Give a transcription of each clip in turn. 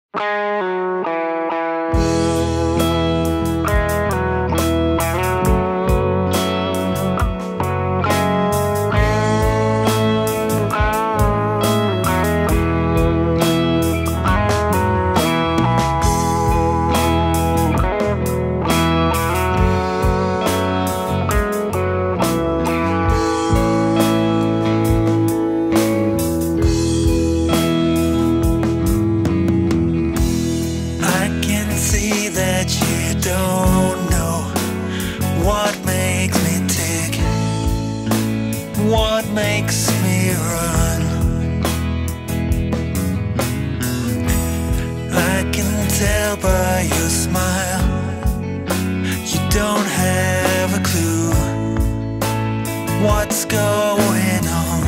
What makes me run? I can tell by your smile you don't have a clue what's going on.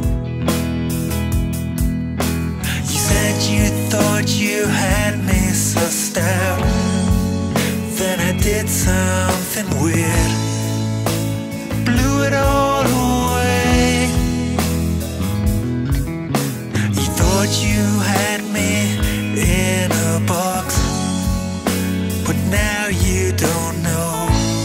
You said you thought you had me sussed out, then I did something weird, blew it all away. You thought you had me in a box, but now you don't know.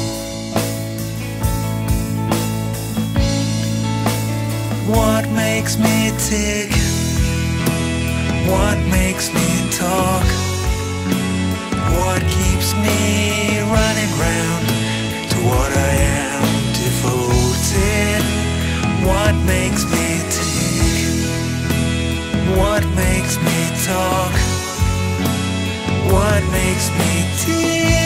What makes me tick? What makes me talk? What keeps me running round to what I am devoted? What makes me tick? What makes me talk? What makes me tick?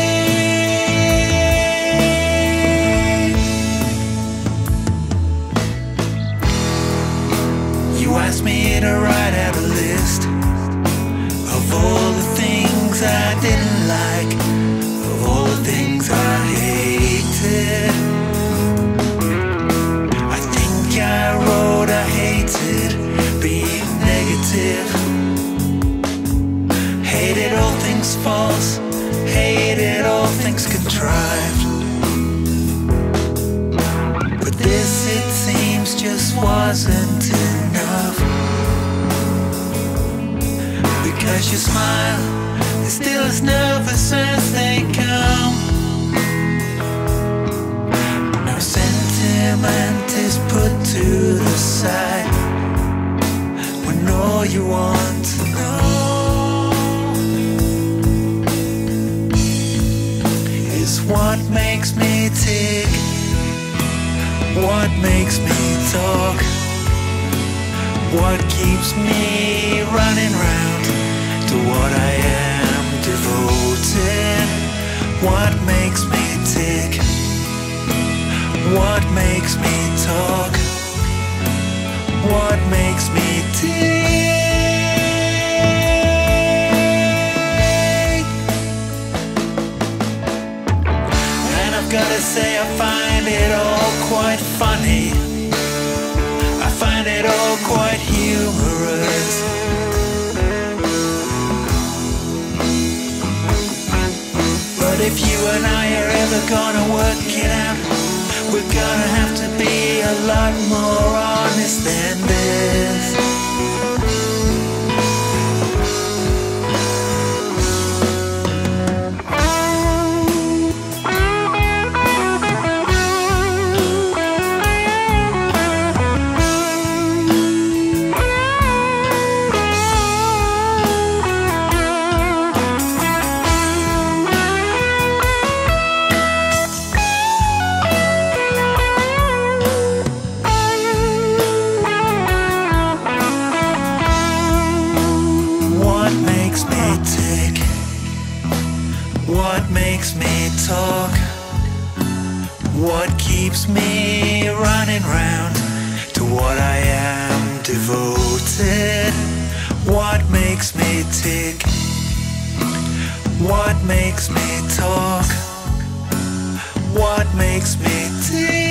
You asked me to write out a list of all the things I didn't like, of all the things I hated. I think I wrote I hated being negative, hated all things false, hated all things contrived. But this, it seems, just wasn't enough, because your smile is still as nervous as they come. No sentiment is put to the side when all you want to know is what makes me tick, what makes me talk, what keeps me running round to what I am devoted. What makes me tick? What makes me talk? What makes me tick? And I've gotta say I find it all quite funny, I find it all quite humorous. But if you and I are ever gonna work it out, we're gonna have to be a lot more honest than this. What makes me tick? What makes me talk? What keeps me running round to what I am devoted? What makes me tick? What makes me talk? What makes me tick?